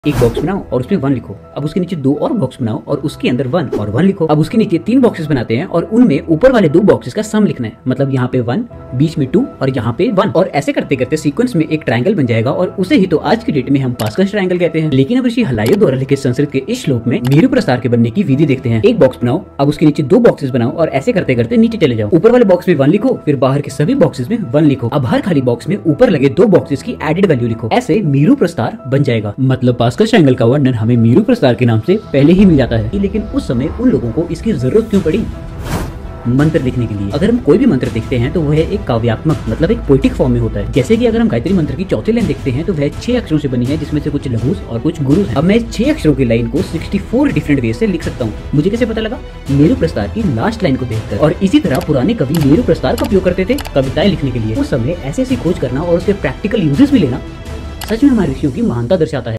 एक बॉक्स बनाओ और उसमें 1 लिखो। अब उसके नीचे 2 और बॉक्स बनाओ और उसके अंदर 1 और 1 लिखो। अब उसके नीचे 3 बॉक्सेस बनाते हैं और उनमें ऊपर वाले 2 बॉक्सेस का सम लिखना है। मतलब यहाँ पे 1, बीच में 2 और यहाँ पे 1। और ऐसे करते करते सीक्वेंस में एक ट्रायंगल बन जाएगा और उसे ही तो आज की डेट में हम पास्कल्स ट्रायंगल कहते हैं। लेकिन अब ऋषि हलायो द्वारा लिखे संस्कृत के इस श्लोक में मेरु प्रस्तार के बनने की विधि देखते हैं। एक बॉक्स बनाओ, अब उसके नीचे 2 बॉक्सेस बनाओ और ऐसे करते करते नीचे चले जाओ। ऊपर वाले बॉक्स में 1 लिखो, फिर बाहर के सभी बॉक्सेस में 1 लिखो। अब हर खाली बॉक्स में ऊपर लगे 2 बॉक्सेस की एडेड वैल्यू लिखो। ऐसे मेरु प्रस्तार बन जाएगा। मतलब पास्कल ट्रायंगल का वर्णन हमें मेरु प्रस्तार के नाम से पहले ही मिल जाता है। लेकिन उस समय उन लोगों को इसकी जरूरत क्यों पड़ी? मंत्र लिखने के लिए। अगर हम कोई भी मंत्र देखते हैं तो वह एक काव्यात्मक मतलब एक पोएटिक फॉर्म में होता है। जैसे कि अगर हम गायत्री मंत्र की चौथी लाइन देखते हैं तो वह 6 अक्षरों से बनी है, जिसमें से कुछ लघुस और कुछ गुरुस है। अब मैं 6 अक्षरों की लाइन को 64 डिफरेंट वे से लिख सकता हूँ। मुझे कैसे पता लगा? मेरु प्रस्तार की लास्ट लाइन को देखकर। और इसी तरह पुराने कवि मेरु प्रस्तार का उपयोग करते थे कविताएं लिखने के लिए। उस समय ऐसी खोज करना और उसके प्रैक्टिकल यूजेस भी लेना सच में हमारे ऋषियों की महानता दर्शाता है।